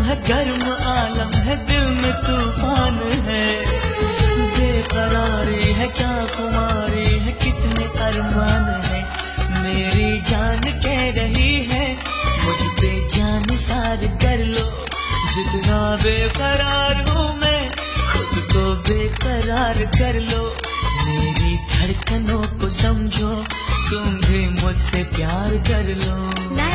है गर्म आलम है, दिल में तूफान है। बेकरारी है क्या खुमारी है, कितने अरमान है। मेरी जान कह रही है मुझ पे जान सार कर लो। जितना बेकरार हूँ मैं, खुद को बेकरार कर लो। मेरी धड़कनों को समझो, तुम भी मुझसे प्यार कर लो।